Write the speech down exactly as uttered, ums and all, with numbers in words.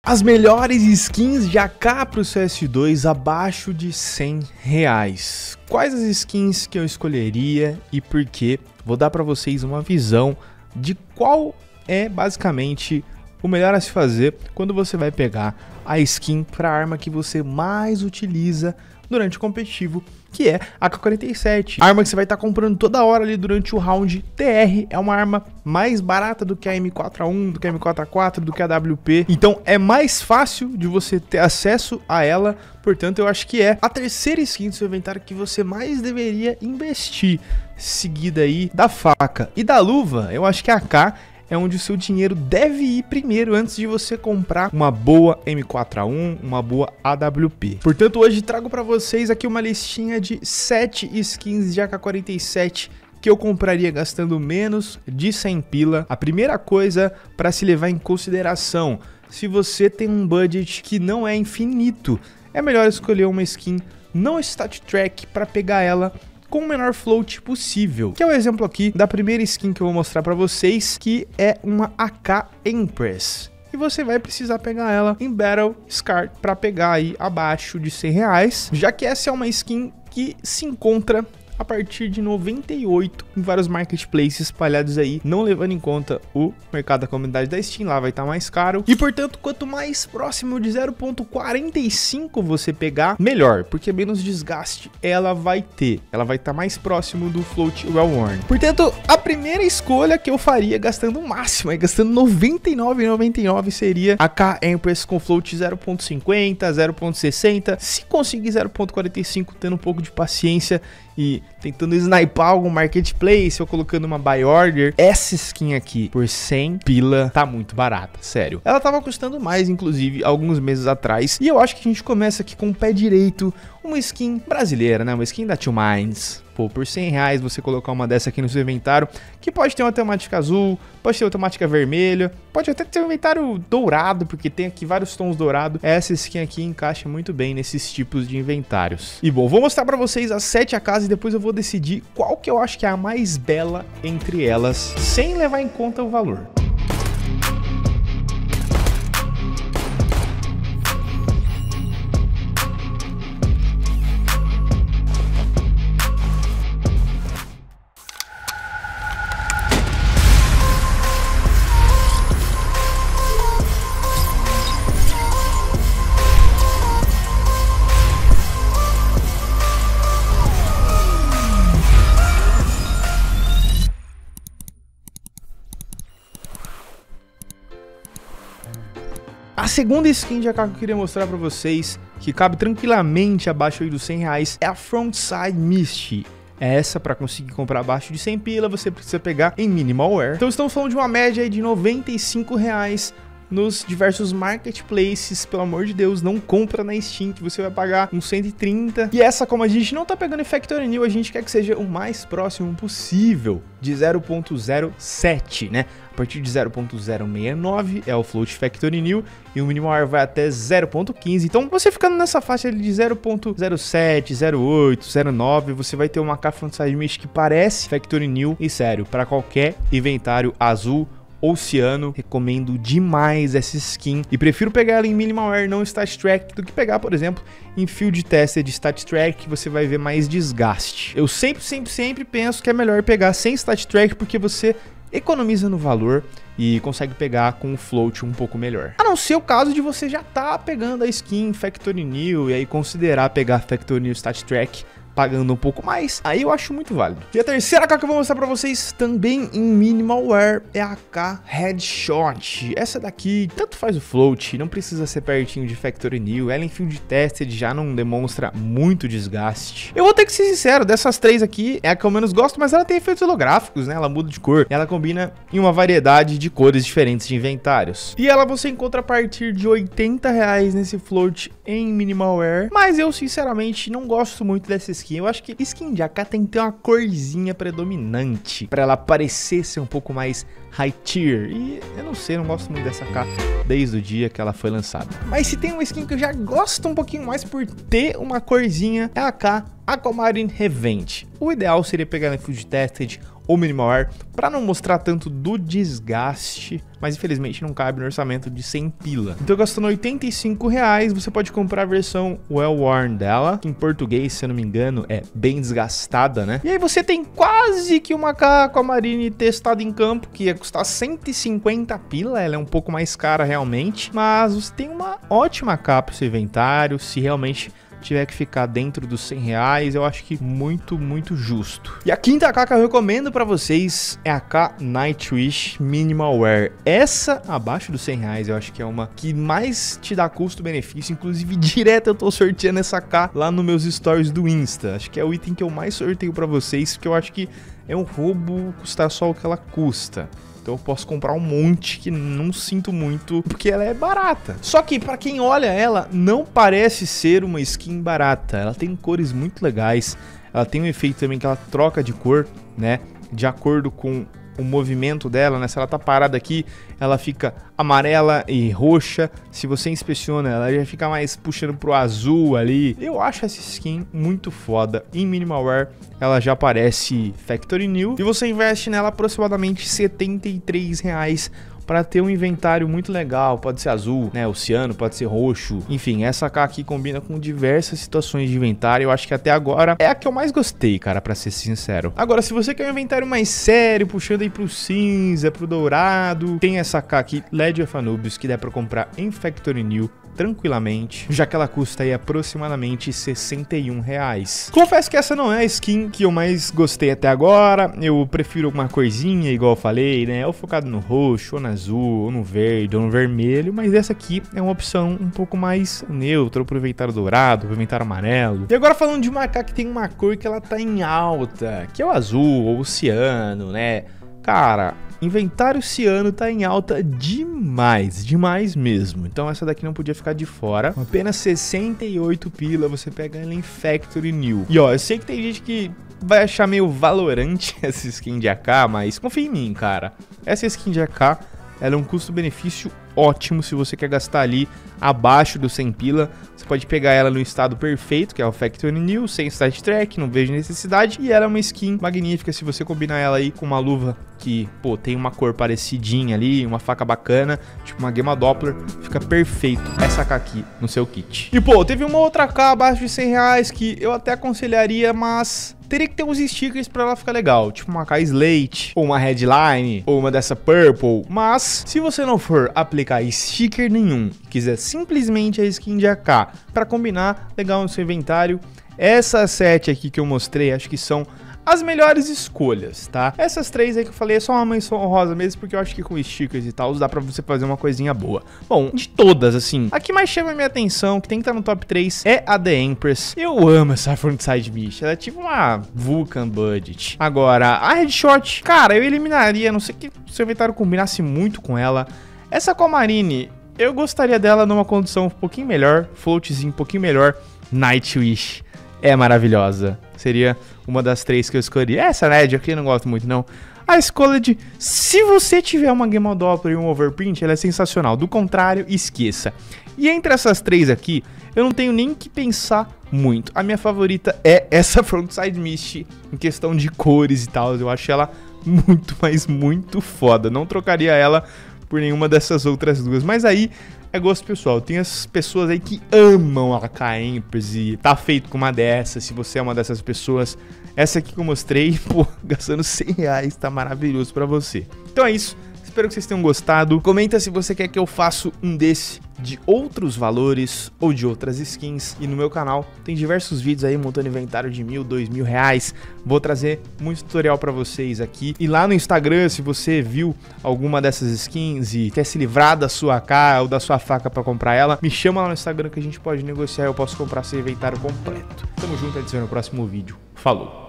As melhores skins de A K pro C S dois abaixo de cem reais. Quais as skins que eu escolheria e por quê? Vou dar para vocês uma visão de qual é basicamente o melhor a se fazer quando você vai pegar a skin para a arma que você mais utiliza durante o competitivo, que é a A K quarenta e sete. A arma que você vai estar comprando toda hora ali durante o round T R. É uma arma mais barata do que a M quatro A um, do que a M quatro A quatro, do que a W P. Então é mais fácil de você ter acesso a ela. Portanto, eu acho que é a terceira skin do seu inventário que você mais deveria investir. Seguida aí da faca e da luva, eu acho que a A K é onde o seu dinheiro deve ir primeiro antes de você comprar uma boa M quatro A um, uma boa A W P. Portanto, hoje trago para vocês aqui uma listinha de sete skins de A K quarenta e sete que eu compraria gastando menos de cem pila. A primeira coisa para se levar em consideração, se você tem um budget que não é infinito, é melhor escolher uma skin não stat track para pegar ela com o menor float possível, que é o exemplo aqui da primeira skin que eu vou mostrar para vocês, que é uma A K Empress. E você vai precisar pegar ela em Battle Scar para pegar aí abaixo de cem reais, já que essa é uma skin que se encontra a partir de noventa e oito em vários marketplaces espalhados aí, não levando em conta o mercado da comunidade da Steam, lá vai estar mais caro. E portanto, quanto mais próximo de zero ponto quarenta e cinco você pegar, melhor, porque menos desgaste ela vai ter. Ela vai estar mais próximo do float well worn. Portanto, a primeira escolha que eu faria gastando o máximo, aí gastando noventa e nove reais e noventa e nove centavos, seria a A K Empress com float zero ponto cinquenta, zero ponto sessenta. Se conseguir zero ponto quarenta e cinco, tendo um pouco de paciência e tentando sniper algum marketplace ou colocando uma buy order, essa skin aqui por cem pila tá muito barata, sério. Ela tava custando mais, inclusive, alguns meses atrás. E eu acho que a gente começa aqui com o pé direito, uma skin brasileira, né? Uma skin da Two Minds. Pô, por cem reais você colocar uma dessa aqui no seu inventário, que pode ter uma temática azul, pode ter uma temática vermelha, pode até ter um inventário dourado, porque tem aqui vários tons dourados. Essa skin aqui encaixa muito bem nesses tipos de inventários. E bom, vou mostrar pra vocês as sete A Ks e depois eu vou decidir qual que eu acho que é a mais bela entre elas, sem levar em conta o valor. A segunda skin de A K que eu queria mostrar pra vocês, que cabe tranquilamente abaixo aí dos cem reais, é a Frontside Mist. É essa, para conseguir comprar abaixo de cem pila, você precisa pegar em Minimal Wear. Então estamos falando de uma média aí de noventa e cinco reais nos diversos marketplaces. Pelo amor de Deus, não compra na Steam, que você vai pagar uns cento e trinta. E essa, como a gente não tá pegando em Factory New, a gente quer que seja o mais próximo possível de zero ponto zero sete, né? A partir de zero ponto zero sessenta e nove é o float Factory New e o Minimal Wear vai até zero ponto quinze. Então, você ficando nessa faixa de zero ponto zero sete, zero oito, zero nove, você vai ter uma A K Frontside Mist que parece Factory New. E sério, para qualquer inventário azul oceano, recomendo demais essa skin e prefiro pegar ela em Minimal Wear não Stat Track do que pegar, por exemplo, em Field Tested Stat Track, que você vai ver mais desgaste. Eu sempre, sempre, sempre penso que é melhor pegar sem Stat Track, porque você economiza no valor e consegue pegar com o float um pouco melhor. A não ser o caso de você já tá pegando a skin Factory New e aí considerar pegar Factory New Stat Track pagando um pouco mais, aí eu acho muito válido. E a terceira A K que eu vou mostrar pra vocês também em Minimal Wear é a A K Headshot. Essa daqui tanto faz o float, não precisa ser pertinho de Factory New, ela em Field Tested já não demonstra muito desgaste. Eu vou ter que ser sincero, dessas três aqui é a que eu menos gosto, mas ela tem efeitos holográficos, né? Ela muda de cor, ela combina em uma variedade de cores diferentes de inventários. E ela você encontra a partir de oitenta reais nesse float em Minimal Wear, mas eu sinceramente não gosto muito dessa skin. Eu acho que skin de A K tem que ter uma corzinha predominante para ela parecer ser um pouco mais high tier. E eu não sei, não gosto muito dessa A K desde o dia que ela foi lançada. Mas se tem uma skin que eu já gosto um pouquinho mais por ter uma corzinha, é a A K Aquamarine Revenge. O ideal seria pegar ela em Field Tested ou Minimal Wear, para não mostrar tanto do desgaste, mas infelizmente não cabe no orçamento de cem pila. Então gastando oitenta e cinco reais, você pode comprar a versão Well Worn dela, que em português, se eu não me engano, é bem desgastada, né? E aí você tem quase que uma K com a Marine testada em campo, que ia custar cento e cinquenta pila, ela é um pouco mais cara realmente, mas você tem uma ótima K para o seu inventário, se realmente tiver que ficar dentro dos cem reais, eu acho que muito, muito justo. E a quinta K que eu recomendo pra vocês é a K Nightwish Minimal Wear. Essa, abaixo dos cem reais, eu acho que é uma que mais te dá custo-benefício. Inclusive, direto eu tô sorteando essa K lá nos meus stories do Insta. Acho que é o item que eu mais sorteio pra vocês, porque eu acho que é um roubo custar só o que ela custa. Então eu posso comprar um monte que não sinto muito, porque ela é barata. Só que pra quem olha ela, não parece ser uma skin barata. Ela tem cores muito legais. Ela tem um efeito também que ela troca de cor, né? De acordo com o movimento dela, né? Se ela tá parada aqui, ela fica amarela e roxa. Se você inspeciona, ela já fica mais puxando pro azul ali. Eu acho essa skin muito foda. Em Minimal Wear, ela já aparece Factory New. E você investe nela aproximadamente setenta e três reais para ter um inventário muito legal. Pode ser azul, né, oceano, pode ser roxo. Enfim, essa K aqui combina com diversas situações de inventário. Eu acho que até agora é a que eu mais gostei, cara, para ser sincero. Agora, se você quer um inventário mais sério, puxando aí pro cinza, pro dourado, tem essa K aqui, Legion of Anubis, que dá para comprar em Factory New tranquilamente, já que ela custa aí aproximadamente sessenta e um reais. Confesso que essa não é a skin que eu mais gostei até agora. Eu prefiro alguma corzinha, igual eu falei, né? Ou focado no roxo, ou no azul, ou no verde, ou no vermelho. Mas essa aqui é uma opção um pouco mais neutra, pro inventário dourado, pro inventário amarelo. E agora falando de uma K que tem uma cor que ela tá em alta, que é o azul, ou o ciano, né? Cara, inventário ciano tá em alta demais, demais mesmo. Então essa daqui não podia ficar de fora. Apenas sessenta e oito pila, você pega ela em Factory New. E ó, eu sei que tem gente que vai achar meio valorante essa skin de A K, mas confia em mim, cara. Essa skin de A K, ela é um custo-benefício ótimo se você quer gastar ali abaixo do cem pila. Você pode pegar ela no estado perfeito, que é o Factory New, sem stat track, não vejo necessidade. E ela é uma skin magnífica se você combinar ela aí com uma luva que, pô, tem uma cor parecidinha ali, uma faca bacana, tipo uma Gamma Doppler, fica perfeito essa K aqui no seu kit. E, pô, teve uma outra K abaixo de cem reais que eu até aconselharia, mas teria que ter uns stickers pra ela ficar legal, tipo uma K Slate, ou uma Headline, ou uma dessa Purple. Mas, se você não for aplicar sticker nenhum, quiser simplesmente a skin de A K pra combinar legal no seu inventário, essas sete aqui que eu mostrei, acho que são as melhores escolhas, tá? Essas três aí que eu falei é só uma menção honrosa mesmo, porque eu acho que com stickers e tal dá pra você fazer uma coisinha boa. Bom, de todas, assim, a que mais chama a minha atenção, que tem que estar no top três, é a The Empress. Eu amo essa Frontside Mist, ela é tipo uma Vulcan Budget. Agora, a Headshot, cara, eu eliminaria, a não sei que o seu inventário combinasse muito com ela. Essa com a Marine, eu gostaria dela numa condição um pouquinho melhor, floatzinho um pouquinho melhor. Nightwish é maravilhosa. Seria uma das três que eu escolhi. Essa Ned aqui eu não gosto muito, não. A escolha de... Se você tiver uma Gamma Doppler e um Overprint, ela é sensacional. Do contrário, esqueça. E entre essas três aqui, eu não tenho nem que pensar muito. A minha favorita é essa Frontside Mist, em questão de cores e tal. Eu acho ela muito, mas muito foda. Não trocaria ela por nenhuma dessas outras duas. Mas aí é gosto pessoal. Tem as pessoas aí que amam a K Empress e tá feito com uma dessas. Se você é uma dessas pessoas, essa aqui que eu mostrei, pô, gastando cem reais, tá maravilhoso pra você. Então é isso. Espero que vocês tenham gostado. Comenta se você quer que eu faça um desse de outros valores ou de outras skins. E no meu canal tem diversos vídeos aí montando inventário de mil, dois mil reais. Vou trazer muito tutorial pra vocês aqui. E lá no Instagram, se você viu alguma dessas skins e quer se livrar da sua K ou da sua faca pra comprar ela, me chama lá no Instagram que a gente pode negociar e eu posso comprar seu inventário completo. Tamo junto, adiciona no próximo vídeo. Falou!